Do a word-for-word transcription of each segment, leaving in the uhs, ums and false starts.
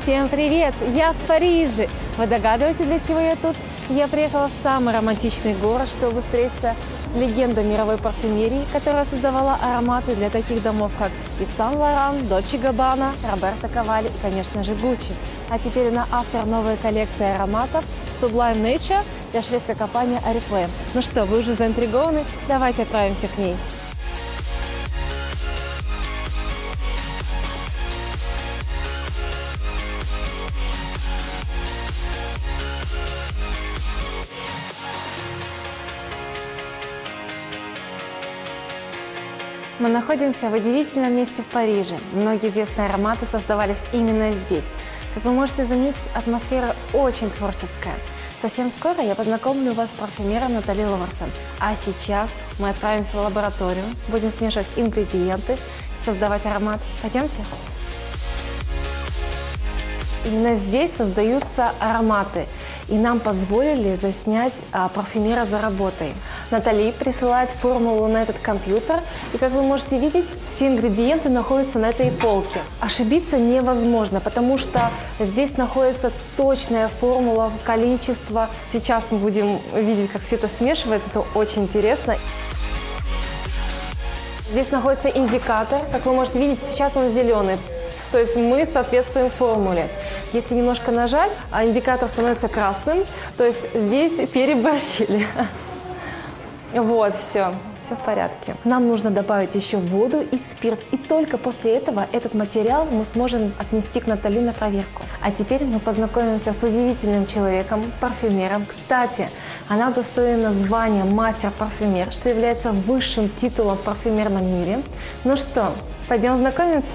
Всем привет! Я в Париже. Вы догадываетесь, для чего я тут? Я приехала в самый романтичный город, чтобы встретиться с легендой мировой парфюмерии, которая создавала ароматы для таких домов, как и Saint-Laurent, Dolce Gabbana, Roberto Cavalli и, конечно же, Gucci. А теперь она автор новой коллекции ароматов Sublime Nature для шведской компании Oriflame. Ну что, вы уже заинтригованы? Давайте отправимся к ней. Мы находимся в удивительном месте в Париже. Многие известные ароматы создавались именно здесь. Как вы можете заметить, атмосфера очень творческая. Совсем скоро я познакомлю вас с парфюмером Натали Лорсон. А сейчас мы отправимся в лабораторию, будем смешивать ингредиенты, создавать аромат. Пойдемте. Именно здесь создаются ароматы. И нам позволили заснять а, парфюмера за работой. Натали присылает формулу на этот компьютер, и, как вы можете видеть, все ингредиенты находятся на этой полке. Ошибиться невозможно, потому что здесь находится точная формула, количество. Сейчас мы будем видеть, как все это смешивается, это очень интересно. Здесь находится индикатор, как вы можете видеть, сейчас он зеленый. То есть мы соответствуем формуле. Если немножко нажать, а индикатор становится красным, то есть здесь переборщили. Вот, все, все в порядке. Нам нужно добавить еще воду и спирт, и только после этого этот материал мы сможем отнести к Натали на проверку. А теперь мы познакомимся с удивительным человеком, парфюмером. Кстати, она удостоена звания мастер-парфюмер, что является высшим титулом в парфюмерном мире. Ну что, пойдем знакомиться?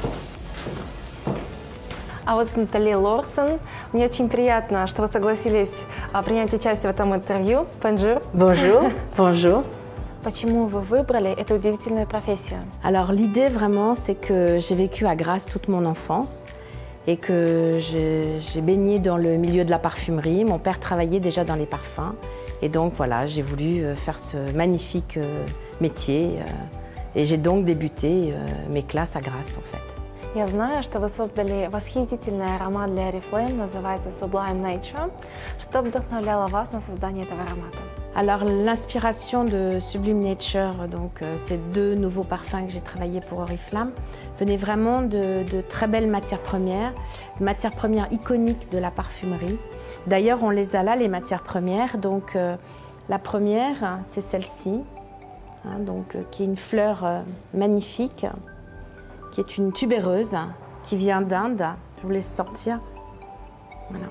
А вот Натали Лорсон. Мне очень приятно, что вы согласились принять участие в этом интервью. Bonjour. Bonjour. Bonjour. Почему вы выбрали эту удивительную профессию? Alors l'idée vraiment, c'est que j'ai vécu à Grasse toute mon enfance et que j'ai baigné dans le milieu de la parfumerie. Mon père travaillait déjà dans les parfums et donc voilà, j'ai voulu faire ce magnifique métier et j'ai donc débuté mes classes à Grasse en fait. Я знаю, что вы создали восхитительный аромат для Oriflame, называется Sublime Nature. Что вдохновляло вас на создание этого аромата? Alors l'inspiration de Sublime Nature, donc euh, ces deux nouveaux parfums que j'ai travaillés pour Oriflame, venait vraiment de, de très belles matières premières, matières premières iconiques de la parfumerie. D'ailleurs, on les a là, les matières premières. Donc euh, la première, c'est celle-ci, hein, donc euh, qui est une fleur euh, magnifique, qui est une tubéreuse qui vient d'Inde. Je vous laisse sortir. Voilà.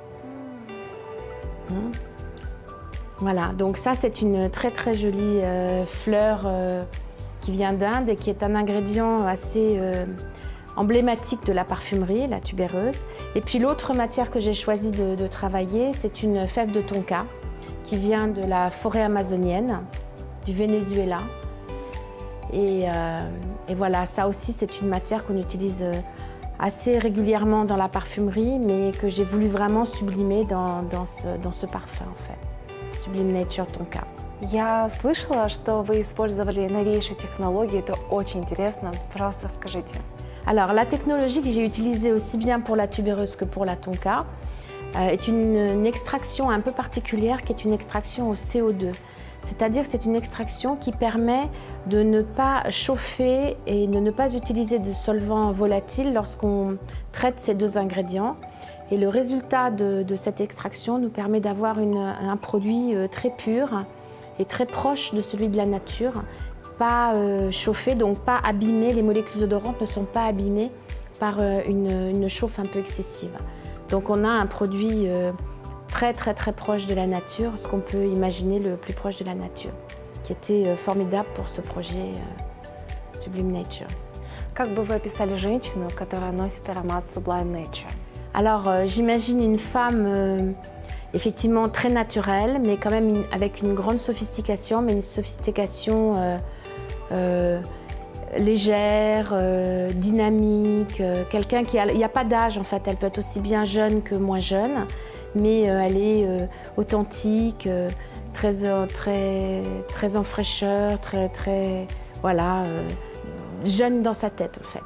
Mmh. Voilà, donc ça c'est une très très jolie euh, fleur euh, qui vient d'Inde et qui est un ingrédient assez euh, emblématique de la parfumerie, la tubéreuse. Et puis l'autre matière que j'ai choisi de, de travailler, c'est une fève de tonka qui vient de la forêt amazonienne, du Venezuela. Et, euh, et voilà, ça aussi c'est une matière qu'on utilise assez régulièrement dans la parfumerie, mais que j'ai voulu vraiment sublimer dans, dans, ce, dans ce parfum en fait. Sublime Nature Tonka. Я слышала, что вы использовали новейшие технологии, это очень интересно. Пожалуйста, расскажите. Alors la technologie que j'ai utilisée aussi bien pour la tubéreuse que pour la tonka euh, est une, une extraction un peu particulière qui est une extraction au C O deux. C'est-à-dire que c'est une extraction qui permet de ne pas chauffer et de ne pas utiliser de solvant volatile lorsqu'on traite ces deux ingrédients. Et le résultat de, de cette extraction nous permet d'avoir un produit très pur et très proche de celui de la nature, pas euh, chauffé, donc pas abîmé, les molécules odorantes ne sont pas abîmées par euh, une, une chauffe un peu excessive. Donc on a un produit euh, très très très proche de la nature, ce qu'on peut imaginer le plus proche de la nature, qui était euh, formidable pour ce projet euh, Sublime Nature. Как бы вы описали женщину, которая носит аромат Sublime Nature? Alors euh, j'imagine une femme euh, effectivement très naturelle, mais quand même une, avec une grande sophistication, mais une sophistication euh, euh, légère, euh, dynamique, euh, quelqu'un qui a, il n'y a pas d'âge en fait, elle peut être aussi bien jeune que moins jeune, mais euh, elle est euh, authentique, euh, très, euh, très, très en fraîcheur, très, très, voilà, euh, jeune dans sa tête en fait.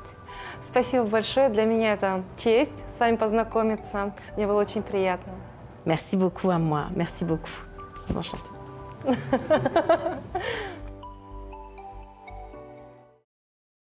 Спасибо большое. Для меня это честь с вами познакомиться. Мне было очень приятно. Merci beaucoup à moi. Merci beaucoup. Enchantée.